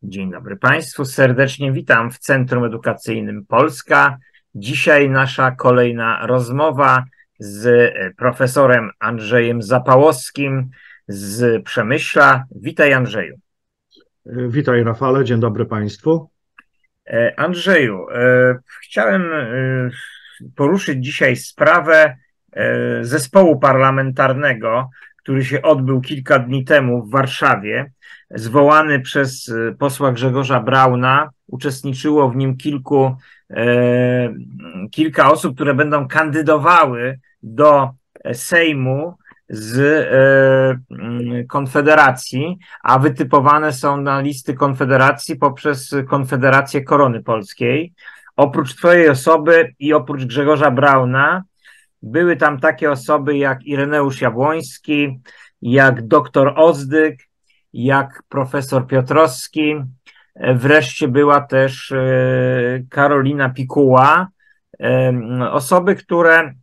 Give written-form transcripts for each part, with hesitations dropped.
Dzień dobry Państwu, serdecznie witam w Centrum Edukacyjnym Polska. Dzisiaj nasza kolejna rozmowa z profesorem Andrzejem Zapałowskim z Przemyśla. Witaj, Andrzeju. Witaj, Rafale, dzień dobry Państwu. Andrzeju, chciałem poruszyć dzisiaj sprawę zespołu parlamentarnego, który się odbył kilka dni temu w Warszawie, zwołany przez posła Grzegorza Brauna. Uczestniczyło w nim kilka osób, które będą kandydowały do Sejmu z Konfederacji, a wytypowane są na listy Konfederacji poprzez Konfederację Korony Polskiej. Oprócz twojej osoby i oprócz Grzegorza Brauna były tam takie osoby jak Ireneusz Jabłoński, jak doktor Ozdyk, jak profesor Piotrowski. Wreszcie była też Karolina Pikuła. Osoby, które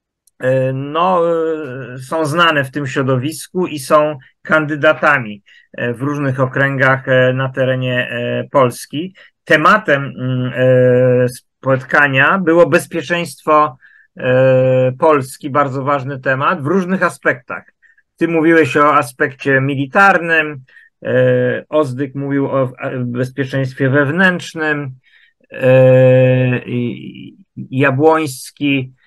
są znane w tym środowisku i są kandydatami w różnych okręgach na terenie Polski. Tematem spotkania było bezpieczeństwo Polski, bardzo ważny temat w różnych aspektach. Ty mówiłeś o aspekcie militarnym, Ozdyk mówił o bezpieczeństwie wewnętrznym, Jabłoński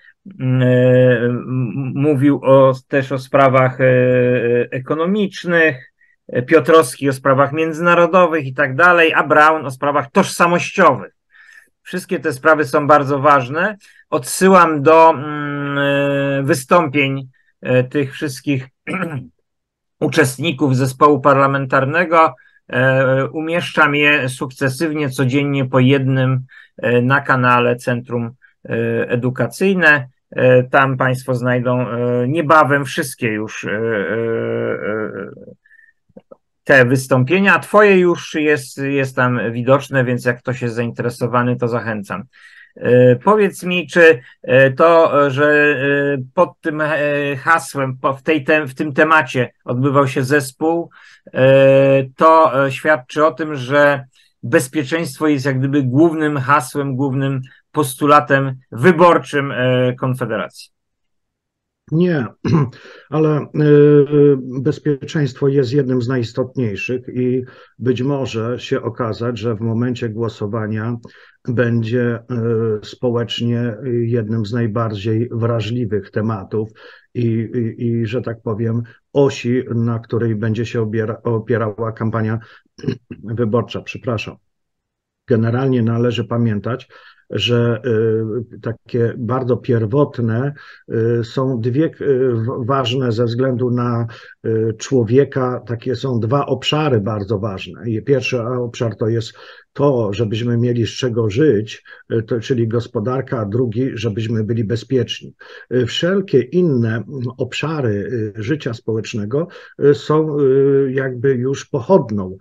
mówił też o sprawach ekonomicznych, Piotrowski o sprawach międzynarodowych i tak dalej, a Braun o sprawach tożsamościowych. Wszystkie te sprawy są bardzo ważne. Odsyłam do wystąpień tych wszystkich uczestników zespołu parlamentarnego. Umieszczam je sukcesywnie, codziennie po jednym na kanale Centrum Edukacyjne. Tam Państwo znajdą niebawem wszystkie już te wystąpienia. Twoje już jest tam widoczne, więc jak ktoś jest zainteresowany, to zachęcam. Powiedz mi, czy to, że pod tym hasłem, w tym temacie odbywał się zespół, to świadczy o tym, że bezpieczeństwo jest jak gdyby głównym hasłem, głównym postulatem wyborczym Konfederacji. Nie, ale bezpieczeństwo jest jednym z najistotniejszych i być może się okazać, że w momencie głosowania będzie społecznie jednym z najbardziej wrażliwych tematów i że tak powiem, osi, na której będzie się opierała kampania wyborcza. Przepraszam. Generalnie należy pamiętać, że takie bardzo pierwotne są dwie ważne ze względu na człowieka, takie są dwa obszary bardzo ważne. Pierwszy obszar to jest to, żebyśmy mieli z czego żyć, czyli gospodarka, a drugi, żebyśmy byli bezpieczni. Wszelkie inne obszary życia społecznego są jakby już pochodną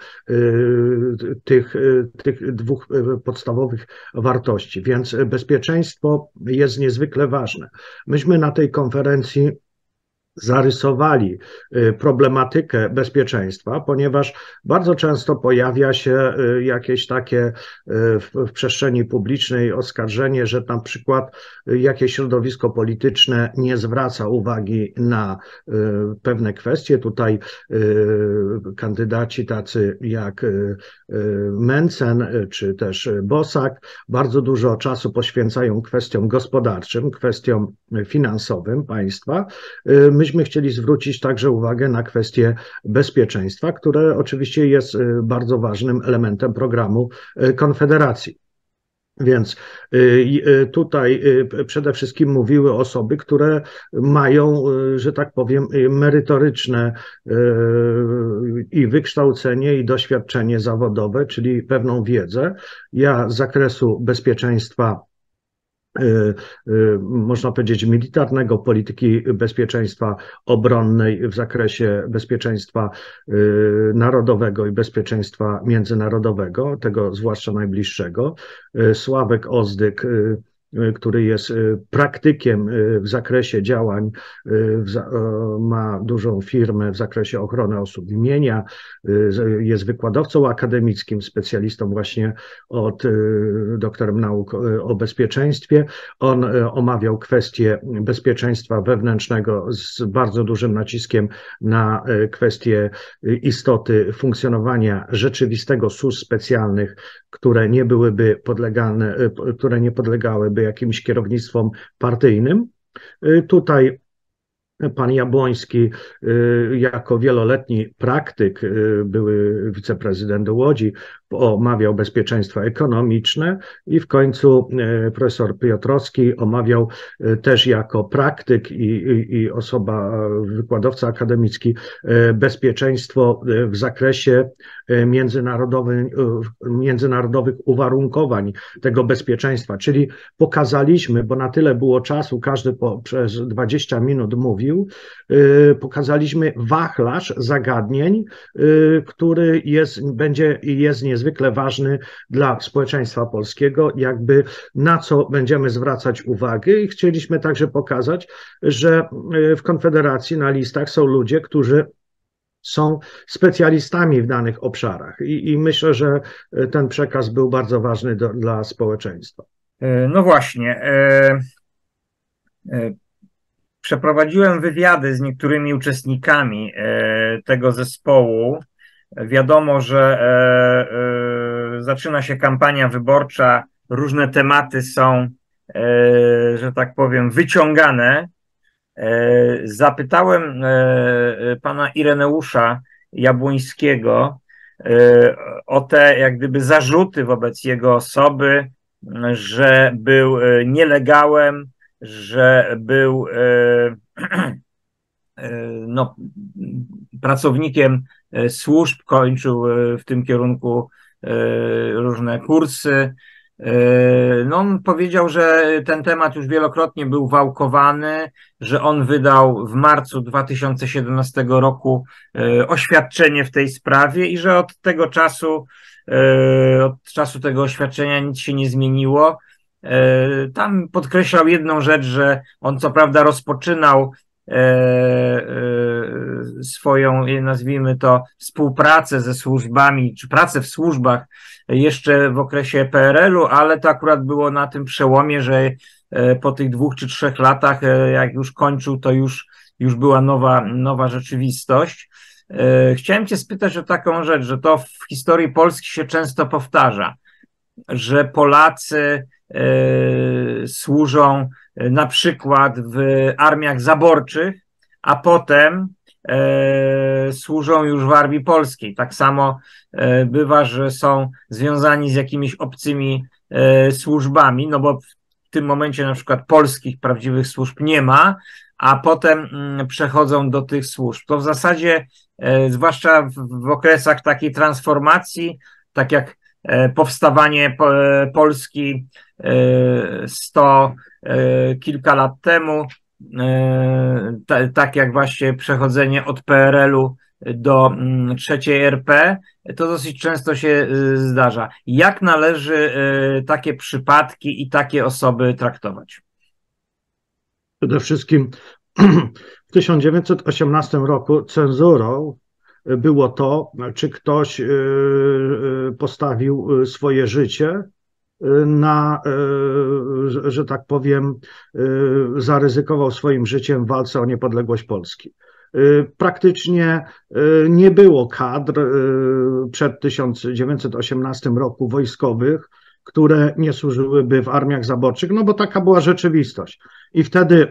tych dwóch podstawowych wartości, więc bezpieczeństwo jest niezwykle ważne. Myśmy na tej konferencji zarysowali problematykę bezpieczeństwa, ponieważ bardzo często pojawia się jakieś takie w przestrzeni publicznej oskarżenie, że na przykład jakieś środowisko polityczne nie zwraca uwagi na pewne kwestie. Tutaj kandydaci tacy jak Mencen czy też Bosak bardzo dużo czasu poświęcają kwestiom gospodarczym, kwestiom finansowym państwa. Myśmy chcieli zwrócić także uwagę na kwestię bezpieczeństwa, które oczywiście jest bardzo ważnym elementem programu Konfederacji. Więc tutaj przede wszystkim mówiły osoby, które mają, że tak powiem, merytoryczne i wykształcenie, i doświadczenie zawodowe, czyli pewną wiedzę. Ja z zakresu bezpieczeństwa, można powiedzieć, militarnego, polityki bezpieczeństwa obronnej w zakresie bezpieczeństwa narodowego i bezpieczeństwa międzynarodowego, tego zwłaszcza najbliższego. Sławek Ozdyk który jest praktykiem w zakresie działań, ma dużą firmę w zakresie ochrony osób i mienia, jest wykładowcą akademickim, specjalistą właśnie doktorem nauk o bezpieczeństwie. On omawiał kwestie bezpieczeństwa wewnętrznego z bardzo dużym naciskiem na kwestie istoty funkcjonowania rzeczywistego służb specjalnych, które nie byłyby które nie podlegałyby jakimś kierownictwom partyjnym. Tutaj pan Jabłoński jako wieloletni praktyk, były wiceprezydent Łodzi, omawiał bezpieczeństwo ekonomiczne i w końcu profesor Piotrowski omawiał też jako praktyk i osoba, wykładowca akademicki, bezpieczeństwo w zakresie międzynarodowych uwarunkowań tego bezpieczeństwa, czyli pokazaliśmy, bo na tyle było czasu, każdy przez 20 minut mówił, pokazaliśmy wachlarz zagadnień, który jest niezwykle ważny dla społeczeństwa polskiego, jakby na co będziemy zwracać uwagę, i chcieliśmy także pokazać, że w Konfederacji na listach są ludzie, którzy są specjalistami w danych obszarach i myślę, że ten przekaz był bardzo ważny dla społeczeństwa. No właśnie. Przeprowadziłem wywiady z niektórymi uczestnikami tego zespołu. Wiadomo, że zaczyna się kampania wyborcza, różne tematy są, że tak powiem, wyciągane. Zapytałem pana Ireneusza Jabłońskiego o te jak gdyby zarzuty wobec jego osoby, że był nielegałem, że był no, pracownikiem służb, kończył w tym kierunku różne kursy. No, on powiedział, że ten temat już wielokrotnie był wałkowany, że on wydał w marcu 2017 roku oświadczenie w tej sprawie i że od czasu tego oświadczenia nic się nie zmieniło. Tam podkreślał jedną rzecz, że on co prawda rozpoczynał swoją, nazwijmy to, współpracę ze służbami, czy pracę w służbach jeszcze w okresie PRL-u, ale to akurat było na tym przełomie, że po tych 2 czy 3 latach, jak już kończył, to już była nowa rzeczywistość. Chciałem cię spytać o taką rzecz, że to w historii Polski się często powtarza, że Polacy służą na przykład w armiach zaborczych, a potem służą już w armii polskiej. Tak samo bywa, że są związani z jakimiś obcymi służbami, no bo w tym momencie na przykład polskich prawdziwych służb nie ma, a potem przechodzą do tych służb. To w zasadzie, zwłaszcza w okresach takiej transformacji, tak jak powstawanie Polski 100 kilka lat temu, tak jak właśnie przechodzenie od PRL-u do III RP, to dosyć często się zdarza. Jak należy takie przypadki i takie osoby traktować? Przede wszystkim w 1918 roku cenzurą było to, czy ktoś postawił swoje życie że tak powiem, zaryzykował swoim życiem w walce o niepodległość Polski. Praktycznie nie było kadr przed 1918 roku wojskowych, które nie służyłyby w armiach zaborczych, no bo taka była rzeczywistość. I wtedy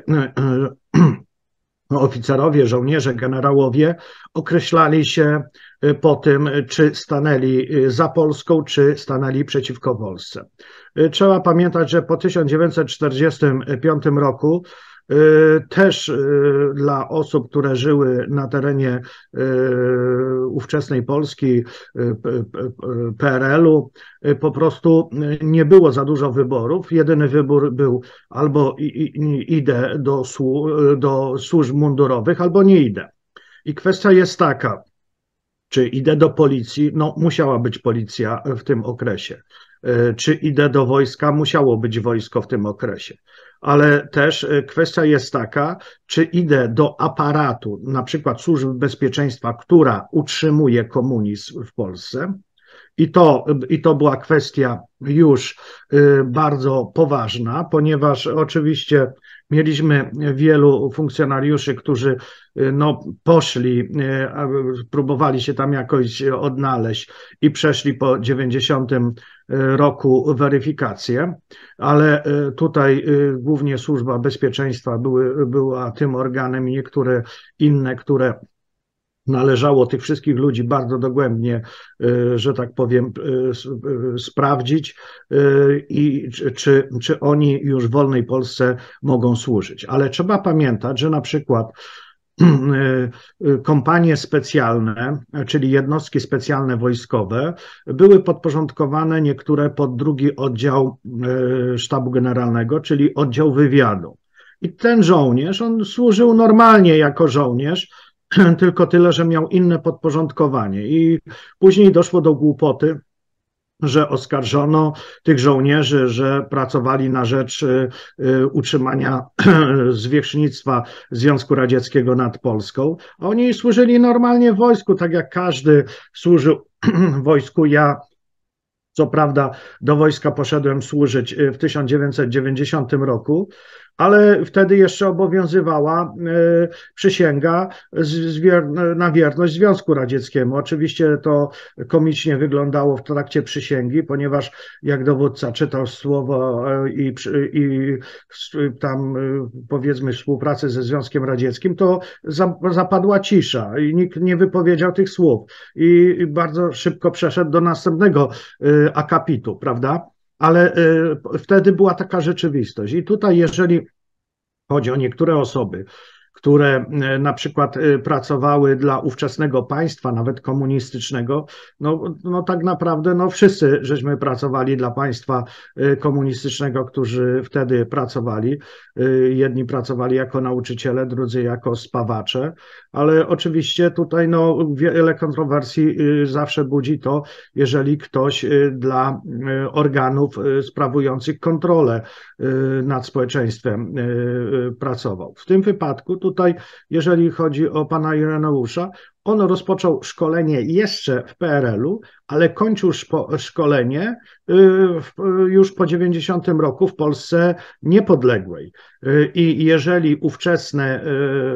oficerowie, żołnierze, generałowie określali się po tym, czy stanęli za Polską, czy stanęli przeciwko Polsce. Trzeba pamiętać, że po 1945 roku też dla osób, które żyły na terenie ówczesnej Polski, PRL-u, po prostu nie było za dużo wyborów. Jedyny wybór był albo idę do służb mundurowych, albo nie idę. I kwestia jest taka, Czy idę do policji? No, musiała być policja w tym okresie. Czy idę do wojska? Musiało być wojsko w tym okresie. Ale też kwestia jest taka, czy idę do aparatu, na przykład Służby Bezpieczeństwa, która utrzymuje komunizm w Polsce. I to była kwestia już bardzo poważna, ponieważ oczywiście mieliśmy wielu funkcjonariuszy, którzy no, poszli, próbowali się tam jakoś odnaleźć i przeszli po 90 roku weryfikację, ale tutaj głównie Służba Bezpieczeństwa była tym organem i niektóre inne, które należało tych wszystkich ludzi bardzo dogłębnie, że tak powiem, sprawdzić i czy oni już w wolnej Polsce mogą służyć. Ale trzeba pamiętać, że na przykład kompanie specjalne, czyli jednostki specjalne wojskowe, były podporządkowane niektóre pod drugi oddział Sztabu Generalnego, czyli oddział wywiadu. I ten żołnierz, on służył normalnie jako żołnierz, tylko tyle, że miał inne podporządkowanie. I później doszło do głupoty, że oskarżono tych żołnierzy, że pracowali na rzecz utrzymania zwierzchnictwa Związku Radzieckiego nad Polską. A oni służyli normalnie w wojsku, tak jak każdy służył w wojsku. Ja co prawda do wojska poszedłem służyć w 1990 roku, ale wtedy jeszcze obowiązywała przysięga na wierność Związku Radzieckiemu. Oczywiście to komicznie wyglądało w trakcie przysięgi, ponieważ jak dowódca czytał słowo i tam powiedzmy współpracy ze Związkiem Radzieckim, to zapadła cisza i nikt nie wypowiedział tych słów i bardzo szybko przeszedł do następnego akapitu, prawda? Ale wtedy była taka rzeczywistość. I tutaj, jeżeli chodzi o niektóre osoby, które na przykład pracowały dla ówczesnego państwa, nawet komunistycznego, no tak naprawdę no wszyscy żeśmy pracowali dla państwa komunistycznego, którzy wtedy pracowali. Jedni pracowali jako nauczyciele, drudzy jako spawacze, ale oczywiście tutaj no wiele kontrowersji zawsze budzi to, jeżeli ktoś dla organów sprawujących kontrolę nad społeczeństwem pracował. W tym wypadku tutaj, jeżeli chodzi o pana Ireneusza, on rozpoczął szkolenie jeszcze w PRL-u, ale kończył szkolenie już po 90 roku w Polsce niepodległej. I jeżeli ówczesne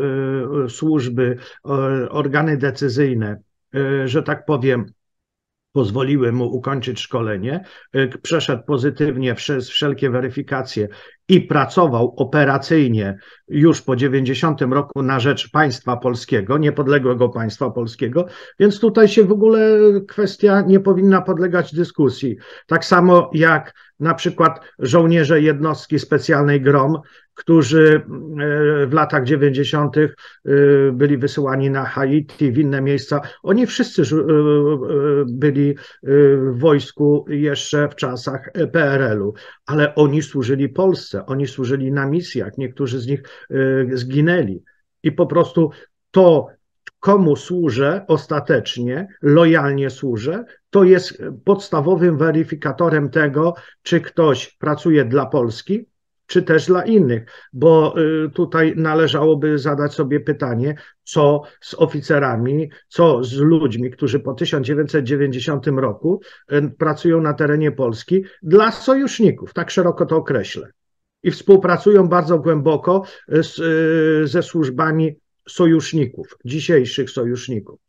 służby, organy decyzyjne, że tak powiem, pozwoliły mu ukończyć szkolenie, przeszedł pozytywnie przez wszelkie weryfikacje i pracował operacyjnie już po 90 roku na rzecz państwa polskiego, niepodległego państwa polskiego, więc tutaj się w ogóle kwestia nie powinna podlegać dyskusji. Tak samo jak na przykład żołnierze jednostki specjalnej GROM, którzy w latach 90. byli wysyłani na Haiti, w inne miejsca. Oni wszyscy byli w wojsku jeszcze w czasach PRL-u, ale oni służyli Polsce, oni służyli na misjach, niektórzy z nich zginęli. I po prostu to, komu służę ostatecznie, lojalnie służę, to jest podstawowym weryfikatorem tego, czy ktoś pracuje dla Polski, czy też dla innych, bo tutaj należałoby zadać sobie pytanie, co z oficerami, co z ludźmi, którzy po 1990 roku pracują na terenie Polski dla sojuszników, tak szeroko to określę, i współpracują bardzo głęboko ze służbami sojuszników, dzisiejszych sojuszników.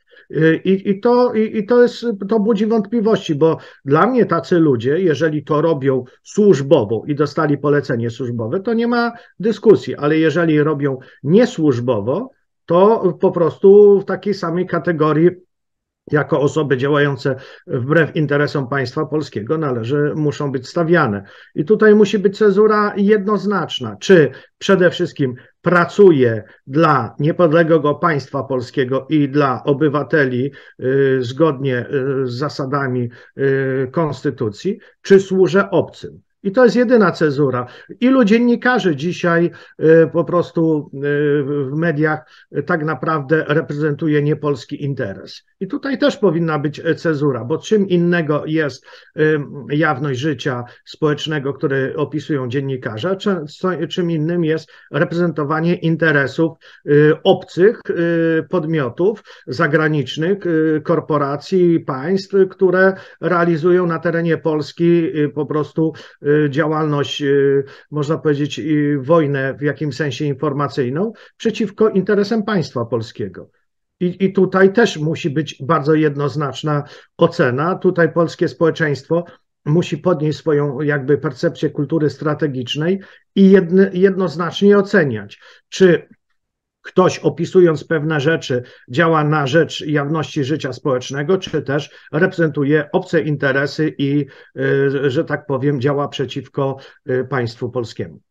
To budzi wątpliwości, bo dla mnie tacy ludzie, jeżeli to robią służbowo i dostali polecenie służbowe, to nie ma dyskusji, ale jeżeli robią niesłużbowo, to po prostu w takiej samej kategorii jako osoby działające wbrew interesom państwa polskiego muszą być stawiane. I tutaj musi być cezura jednoznaczna, czy przede wszystkim pracuje dla niepodległego państwa polskiego i dla obywateli zgodnie z zasadami konstytucji, czy służę obcym. I to jest jedyna cezura. Ilu dziennikarzy dzisiaj po prostu w mediach tak naprawdę reprezentuje niepolski interes? I tutaj też powinna być cezura, bo czym innego jest jawność życia społecznego, które opisują dziennikarze, czym innym jest reprezentowanie interesów obcych podmiotów zagranicznych, korporacji, państw, które realizują na terenie Polski po prostu działalność, można powiedzieć, wojnę w jakimś sensie informacyjną przeciwko interesom państwa polskiego. I tutaj też musi być bardzo jednoznaczna ocena. Tutaj polskie społeczeństwo musi podnieść swoją jakby percepcję kultury strategicznej i jednoznacznie oceniać, czy ktoś opisując pewne rzeczy działa na rzecz jawności życia społecznego, czy też reprezentuje obce interesy i, że tak powiem, działa przeciwko państwu polskiemu.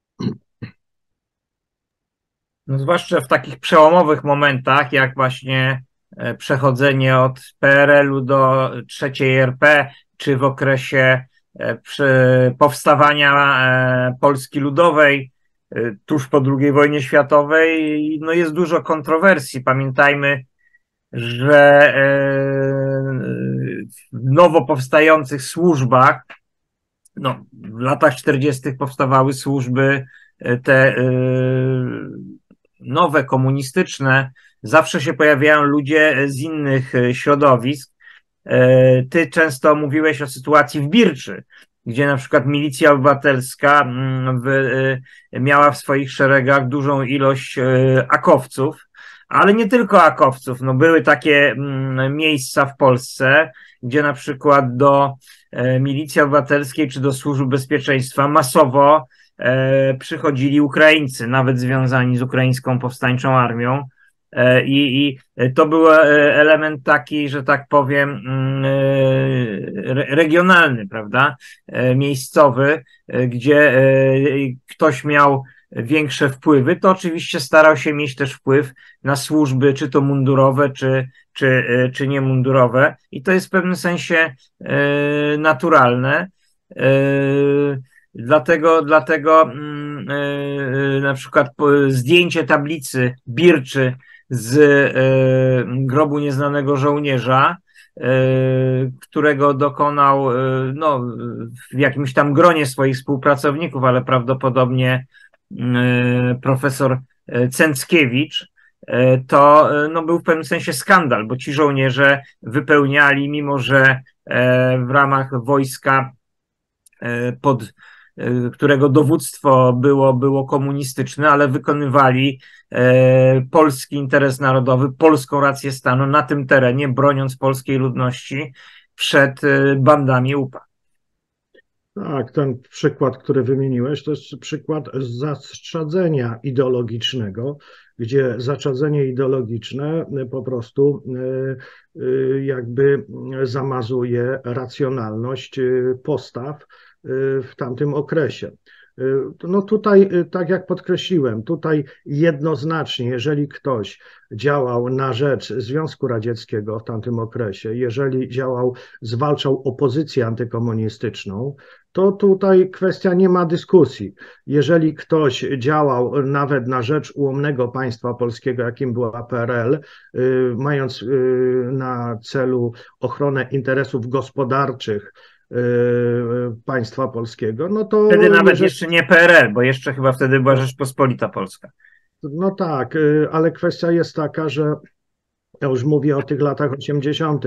No zwłaszcza w takich przełomowych momentach, jak właśnie przechodzenie od PRL-u do trzeciej RP, czy w okresie powstawania Polski Ludowej, tuż po II wojnie światowej, no jest dużo kontrowersji. Pamiętajmy, że w nowo powstających służbach, no, w latach 40. powstawały służby te nowe, komunistyczne, zawsze się pojawiają ludzie z innych środowisk. Ty często mówiłeś o sytuacji w Birczy, gdzie na przykład milicja obywatelska miała w swoich szeregach dużą ilość akowców, ale nie tylko akowców. No, były takie miejsca w Polsce, gdzie na przykład do milicji obywatelskiej czy do służb bezpieczeństwa masowo przychodzili Ukraińcy, nawet związani z ukraińską powstańczą armią. I to był element taki, że tak powiem, regionalny, prawda, miejscowy, gdzie ktoś miał większe wpływy, to oczywiście starał się mieć też wpływ na służby, czy to mundurowe, czy niemundurowe. I to jest w pewnym sensie naturalne. Dlatego na przykład zdjęcie tablicy Birczy z grobu nieznanego żołnierza, którego dokonał no, w jakimś tam gronie swoich współpracowników, ale prawdopodobnie profesor Cęckiewicz, to no, był w pewnym sensie skandal, bo ci żołnierze wypełniali, mimo że w ramach wojska, pod którego dowództwo było komunistyczne, ale wykonywali polski interes narodowy, polską rację stanu na tym terenie, broniąc polskiej ludności przed bandami UPA. Tak, ten przykład, który wymieniłeś, to jest przykład zatrzadzenia ideologicznego, gdzie zatrzadzenie ideologiczne po prostu jakby zamazuje racjonalność postaw w tamtym okresie. No tutaj, tak jak podkreśliłem, tutaj jednoznacznie, jeżeli ktoś działał na rzecz Związku Radzieckiego w tamtym okresie, jeżeli zwalczał opozycję antykomunistyczną, to tutaj kwestia nie ma dyskusji. Jeżeli ktoś działał nawet na rzecz ułomnego państwa polskiego, jakim była PRL, mając na celu ochronę interesów gospodarczych państwa polskiego, no to... Wtedy nawet jeszcze nie PRL, bo jeszcze chyba wtedy była Rzeczpospolita Polska. No tak, ale kwestia jest taka, że ja już mówię o tych latach 80.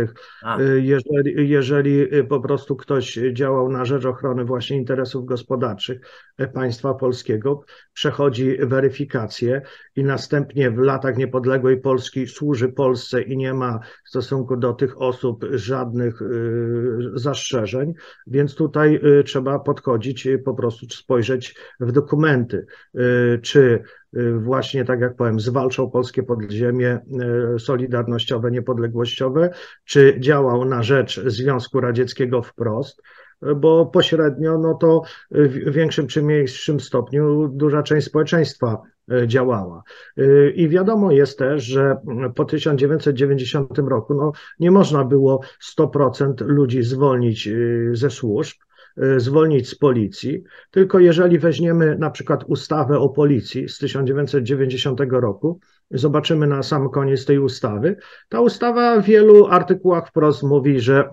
Jeżeli po prostu ktoś działał na rzecz ochrony właśnie interesów gospodarczych państwa polskiego, przechodzi weryfikację i następnie w latach niepodległej Polski służy Polsce i nie ma w stosunku do tych osób żadnych zastrzeżeń, więc tutaj trzeba podchodzić, po prostu spojrzeć w dokumenty, czy właśnie, tak jak powiem, zwalczał polskie podziemie solidarnościowe, niepodległościowe, czy działał na rzecz Związku Radzieckiego wprost, bo pośrednio, no to w większym czy mniejszym stopniu duża część społeczeństwa działała. I wiadomo jest też, że po 1990 roku no, nie można było 100% ludzi zwolnić ze służb, zwolnić z policji, tylko jeżeli weźmiemy na przykład ustawę o policji z 1990 roku, zobaczymy na sam koniec tej ustawy, ta ustawa w wielu artykułach wprost mówi, że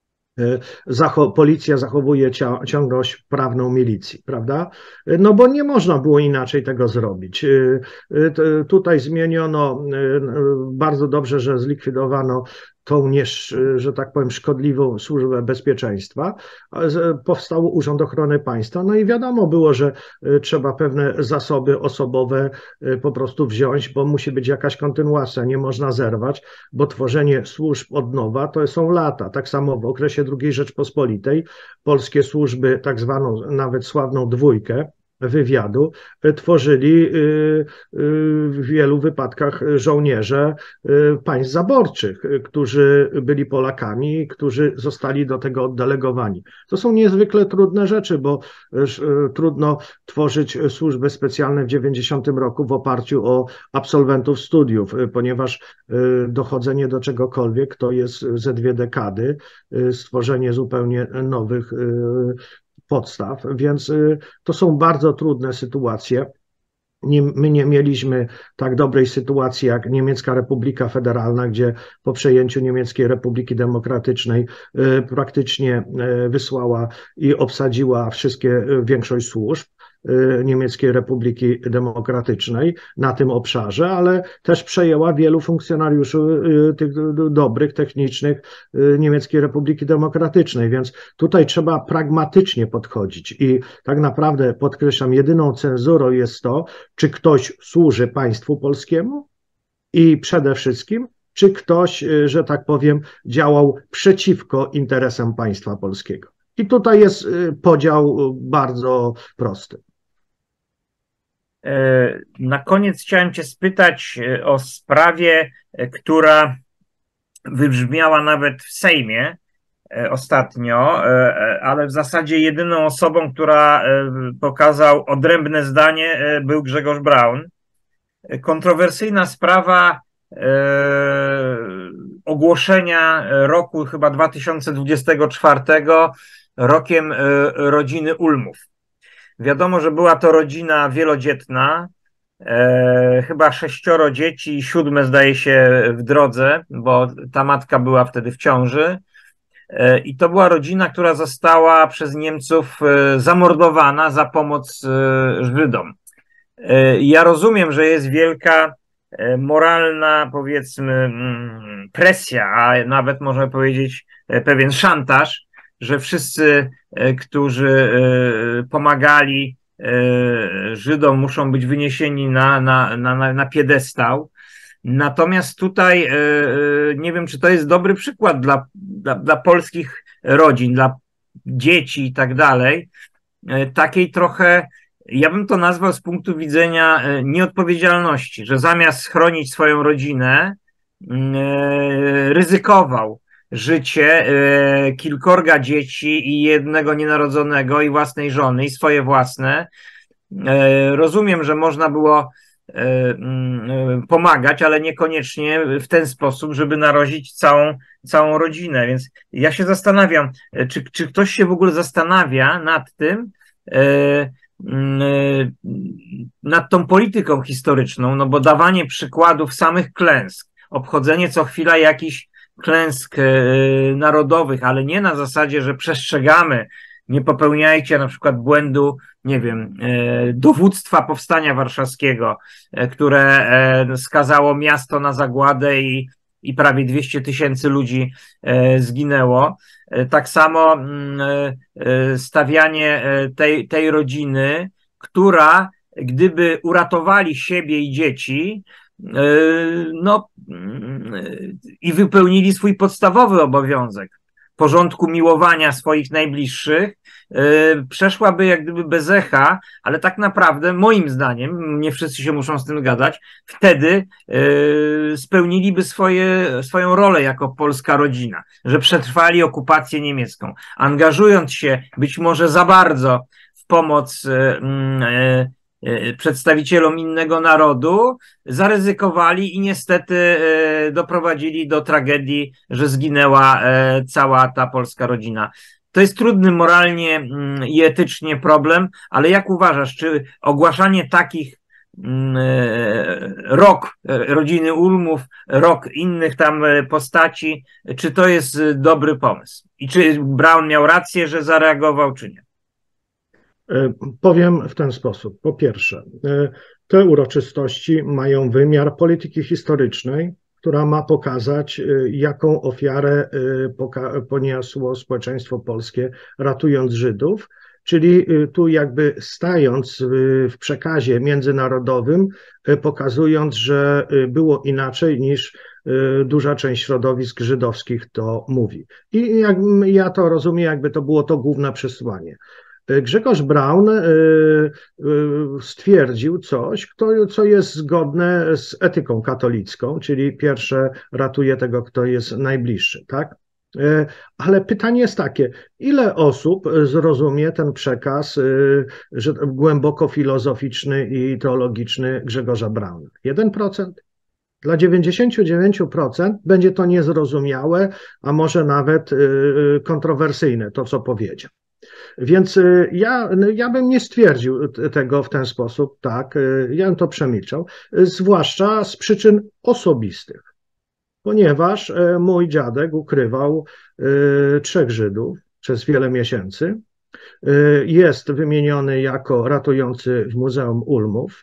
policja zachowuje ciągłość prawną milicji, prawda? No bo nie można było inaczej tego zrobić. Tutaj zmieniono, bardzo dobrze, że zlikwidowano tą, że tak powiem, szkodliwą służbę bezpieczeństwa. Powstał Urząd Ochrony Państwa, no i wiadomo było, że trzeba pewne zasoby osobowe po prostu wziąć, bo musi być jakaś kontynuacja, nie można zerwać, bo tworzenie służb od nowa to są lata. Tak samo w okresie II Rzeczpospolitej polskie służby, tak zwaną nawet sławną dwójkę wywiadu, tworzyli w wielu wypadkach żołnierze państw zaborczych, którzy byli Polakami, którzy zostali do tego oddelegowani. To są niezwykle trudne rzeczy, bo trudno tworzyć służby specjalne w 90 roku w oparciu o absolwentów studiów, ponieważ dochodzenie do czegokolwiek to jest ze 2 dekady, stworzenie zupełnie nowych podstaw, więc to są bardzo trudne sytuacje. My nie mieliśmy tak dobrej sytuacji jak Niemiecka Republika Federalna, gdzie po przejęciu Niemieckiej Republiki Demokratycznej praktycznie wysłała i obsadziła większość służb Niemieckiej Republiki Demokratycznej na tym obszarze, ale też przejęła wielu funkcjonariuszy tych dobrych, technicznych Niemieckiej Republiki Demokratycznej, więc tutaj trzeba pragmatycznie podchodzić i tak naprawdę, podkreślam, jedyną cenzurą jest to, czy ktoś służy państwu polskiemu i przede wszystkim, czy ktoś, że tak powiem, działał przeciwko interesom państwa polskiego. I tutaj jest podział bardzo prosty. Na koniec chciałem Cię spytać o sprawie, która wybrzmiała nawet w Sejmie ostatnio, ale w zasadzie jedyną osobą, która pokazał odrębne zdanie, był Grzegorz Braun. Kontrowersyjna sprawa ogłoszenia roku chyba 2024 rokiem rodziny Ulmów. Wiadomo, że była to rodzina wielodzietna, chyba 6 dzieci i 7 zdaje się w drodze, bo ta matka była wtedy w ciąży. I to była rodzina, która została przez Niemców zamordowana za pomoc Żydom. Ja rozumiem, że jest wielka moralna, powiedzmy, presja, a nawet można powiedzieć pewien szantaż, że wszyscy, którzy pomagali Żydom, muszą być wyniesieni na piedestał. Natomiast tutaj nie wiem, czy to jest dobry przykład dla polskich rodzin, dla dzieci i tak dalej, takiej trochę, ja bym to nazwał z punktu widzenia nieodpowiedzialności, że zamiast chronić swoją rodzinę, ryzykował życie kilkorga dzieci i jednego nienarodzonego i własnej żony i swoje własne. Rozumiem, że można było pomagać, ale niekoniecznie w ten sposób, żeby narazić całą rodzinę. Więc ja się zastanawiam, czy ktoś się w ogóle zastanawia nad tym, nad tą polityką historyczną, no bo dawanie przykładów samych klęsk, obchodzenie co chwila jakichś klęsk narodowych, ale nie na zasadzie, że przestrzegamy, nie popełniajcie na przykład błędu, nie wiem, dowództwa Powstania Warszawskiego, które skazało miasto na zagładę i prawie 200 000 ludzi zginęło. Tak samo stawianie tej rodziny, która gdyby uratowali siebie i dzieci, no i wypełnili swój podstawowy obowiązek porządku miłowania swoich najbliższych, przeszłaby jak gdyby bez echa, ale tak naprawdę moim zdaniem, nie wszyscy się muszą z tym zgadzać, wtedy spełniliby swoją rolę jako polska rodzina, że przetrwali okupację niemiecką, angażując się być może za bardzo w pomoc przedstawicielom innego narodu, zaryzykowali i niestety doprowadzili do tragedii, że zginęła cała ta polska rodzina. To jest trudny moralnie i etycznie problem, ale jak uważasz, czy ogłaszanie takich rok rodziny Ulmów, rok innych tam postaci, czy to jest dobry pomysł? I czy Braun miał rację, że zareagował, czy nie? Powiem w ten sposób. Po pierwsze, te uroczystości mają wymiar polityki historycznej, która ma pokazać, jaką ofiarę poniosło społeczeństwo polskie, ratując Żydów. Czyli tu jakby stając w przekazie międzynarodowym, pokazując, że było inaczej niż duża część środowisk żydowskich to mówi. I jak ja to rozumiem, jakby to było to główne przesłanie. Grzegorz Braun stwierdził coś, co jest zgodne z etyką katolicką, czyli pierwsze ratuje tego, kto jest najbliższy, tak? Ale pytanie jest takie, ile osób zrozumie ten przekaz głęboko filozoficzny i teologiczny Grzegorza Brauna? 1%? Dla 99% będzie to niezrozumiałe, a może nawet kontrowersyjne, to co powiedział. Więc ja bym nie stwierdził tego w ten sposób, tak, ja bym to przemilczał, zwłaszcza z przyczyn osobistych, ponieważ mój dziadek ukrywał 3 Żydów przez wiele miesięcy, jest wymieniony jako ratujący w Muzeum Ulmów,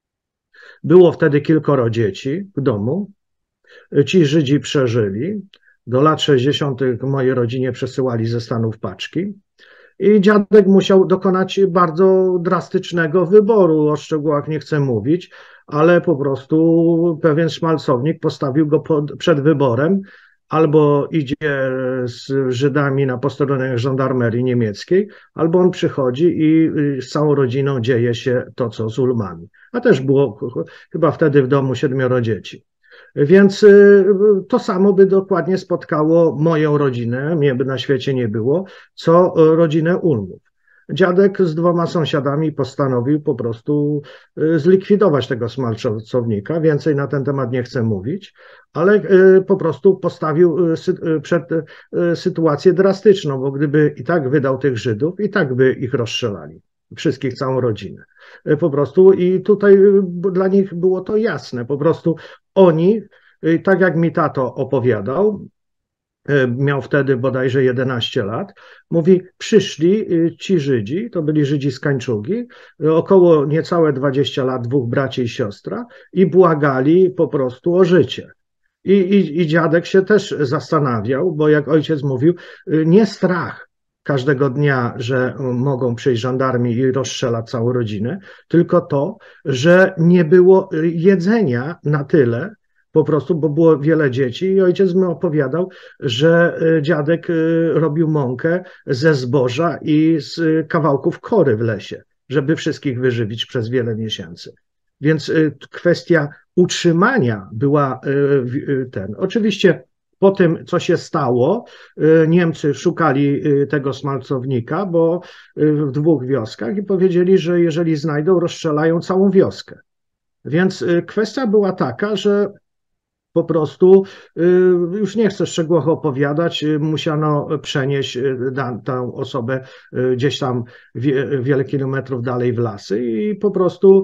było wtedy kilkoro dzieci w domu, ci Żydzi przeżyli, do lat 60. mojej rodzinie przesyłali ze Stanów paczki. I dziadek musiał dokonać bardzo drastycznego wyboru, o szczegółach nie chcę mówić, ale po prostu pewien szmalcownik postawił go przed wyborem, albo idzie z Żydami na posterunek żandarmerii niemieckiej, albo on przychodzi i z całą rodziną dzieje się to, co z Ulmami. A też było chyba wtedy w domu 7 dzieci. Więc to samo by dokładnie spotkało moją rodzinę, mnie by na świecie nie było, co rodzinę Ulmów. Dziadek z 2 sąsiadami postanowił po prostu zlikwidować tego smalcownika. Więcej na ten temat nie chcę mówić, ale po prostu postawił przed sytuację drastyczną, bo gdyby i tak wydał tych Żydów, i tak by ich rozstrzelali. Wszystkich, całą rodzinę. Po prostu i tutaj dla nich było to jasne. Po prostu oni, tak jak mi tato opowiadał, miał wtedy bodajże 11 lat, mówi, przyszli ci Żydzi, to byli Żydzi z Kańczugi, około niecałe 20 lat, 2 braci i siostra i błagali po prostu o życie. I dziadek się też zastanawiał, bo jak ojciec mówił, nie strach każdego dnia, że mogą przyjść żandarmi i rozstrzelać całą rodzinę, tylko to, że nie było jedzenia na tyle, po prostu, bo było wiele dzieci i ojciec mi opowiadał, że dziadek robił mąkę ze zboża i z kawałków kory w lesie, żeby wszystkich wyżywić przez wiele miesięcy. Więc kwestia utrzymania była Oczywiście po tym, co się stało, Niemcy szukali tego smalcownika, bo w 2 wioskach i powiedzieli, że jeżeli znajdą, rozstrzelają całą wioskę. Więc kwestia była taka, że po prostu, już nie chcę szczegółowo opowiadać, musiano przenieść tę osobę gdzieś tam wiele kilometrów dalej w lasy i po prostu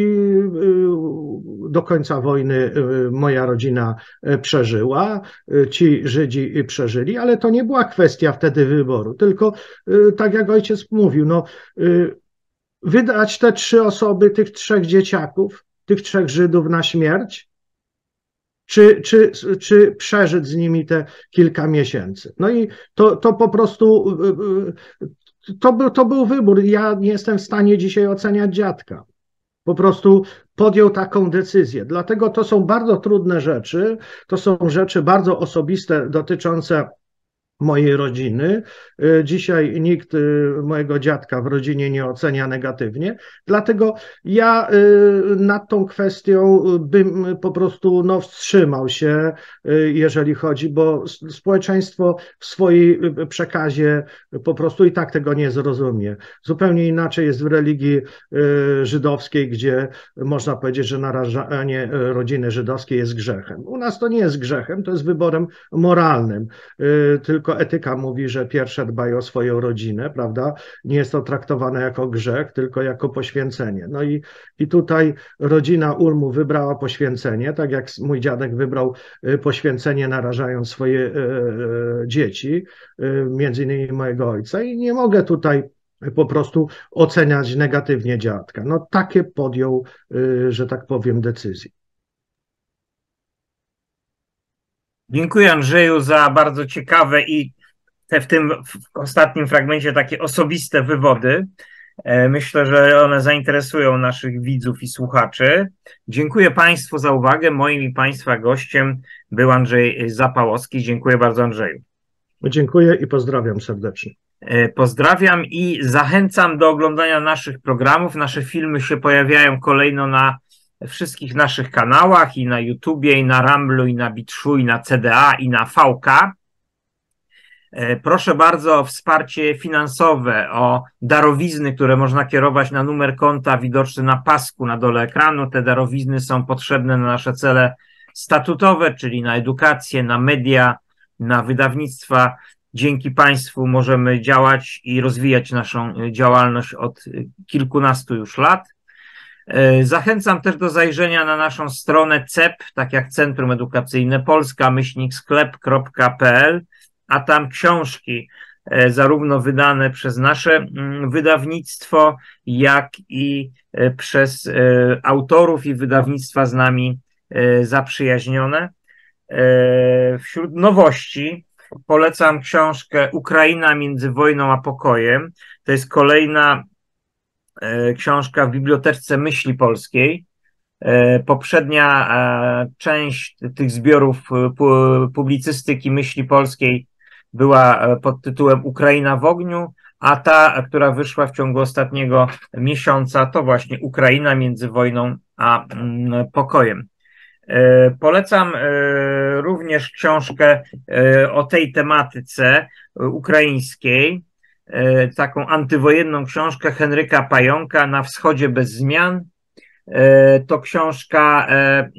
do końca wojny moja rodzina przeżyła, ci Żydzi przeżyli, ale to nie była kwestia wtedy wyboru, tylko tak jak ojciec mówił, no, wydać te 3 osoby, tych 3 dzieciaków, tych 3 Żydów na śmierć, czy przeżyć z nimi te kilka miesięcy. No i to po prostu, to był wybór. Ja nie jestem w stanie dzisiaj oceniać dziadka. Po prostu podjął taką decyzję. Dlatego to są bardzo trudne rzeczy, to są rzeczy bardzo osobiste dotyczące mojej rodziny. Dzisiaj nikt mojego dziadka w rodzinie nie ocenia negatywnie, dlatego ja nad tą kwestią bym po prostu wstrzymał się, jeżeli chodzi, bo społeczeństwo w swojej przekazie po prostu i tak tego nie zrozumie. Zupełnie inaczej jest w religii żydowskiej, gdzie można powiedzieć, że narażanie rodziny żydowskiej jest grzechem. U nas to nie jest grzechem, to jest wyborem moralnym, tylko tylko etyka mówi, że pierwsze dbaj o swoją rodzinę, prawda? Nie jest to traktowane jako grzech, tylko jako poświęcenie. No i tutaj rodzina Ulmu wybrała poświęcenie, tak jak mój dziadek wybrał poświęcenie, narażając swoje dzieci, między innymi mojego ojca, i nie mogę tutaj po prostu oceniać negatywnie dziadka. No takie podjął, że tak powiem, decyzje. Dziękuję, Andrzeju, za bardzo ciekawe i w tym ostatnim fragmencie takie osobiste wywody. Myślę, że one zainteresują naszych widzów i słuchaczy. Dziękuję Państwu za uwagę. Moim i Państwa gościem był Andrzej Zapałowski. Dziękuję bardzo, Andrzeju. Dziękuję i pozdrawiam serdecznie. Pozdrawiam i zachęcam do oglądania naszych programów. Nasze filmy się pojawiają kolejno na wszystkich naszych kanałach, i na YouTubie, i na Ramblu, i na Bitrzu, i na CDA, i na VK. Proszę bardzo o wsparcie finansowe, o darowizny, które można kierować na numer konta widoczny na pasku na dole ekranu. Te darowizny są potrzebne na nasze cele statutowe, czyli na edukację, na media, na wydawnictwa. Dzięki Państwu możemy działać i rozwijać naszą działalność od kilkunastu już lat. Zachęcam też do zajrzenia na naszą stronę CEP, tak jak Centrum Edukacyjne polska-sklep.pl, a tam książki zarówno wydane przez nasze wydawnictwo, jak i przez autorów i wydawnictwa z nami zaprzyjaźnione. Wśród nowości polecam książkę Ukraina między wojną a pokojem. To jest kolejna książka w Bibliotece Myśli Polskiej. Poprzednia część tych zbiorów publicystyki Myśli Polskiej była pod tytułem Ukraina w ogniu, a ta, która wyszła w ciągu ostatniego miesiąca, to właśnie Ukraina między wojną a pokojem. Polecam również książkę o tej tematyce ukraińskiej, taką antywojenną książkę Henryka Pająka Na wschodzie bez zmian. To książka,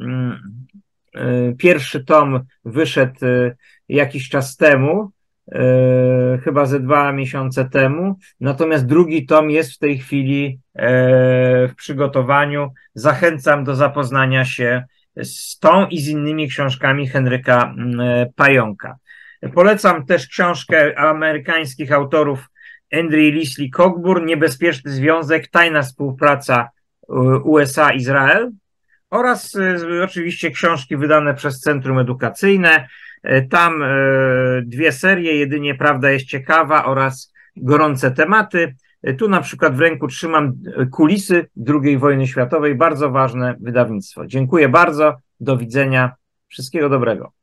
pierwszy tom wyszedł jakiś czas temu, chyba ze 2 miesiące temu, natomiast drugi tom jest w tej chwili w przygotowaniu. Zachęcam do zapoznania się z tą i z innymi książkami Henryka Pająka. Polecam też książkę amerykańskich autorów Andrew i Leslie Cockburn, Niebezpieczny Związek, tajna współpraca USA-Izrael, oraz oczywiście książki wydane przez Centrum Edukacyjne. Tam 2 serie, Jedynie prawda jest ciekawa oraz Gorące tematy. Tu na przykład w ręku trzymam Kulisy II wojny światowej, bardzo ważne wydawnictwo. Dziękuję bardzo, do widzenia, wszystkiego dobrego.